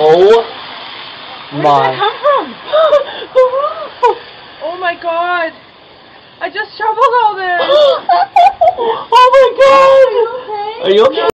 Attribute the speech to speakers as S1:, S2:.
S1: Oh
S2: Where
S1: my.
S2: did that come from? Oh my god. I just shoveled all this.
S1: Oh my god. Are you okay?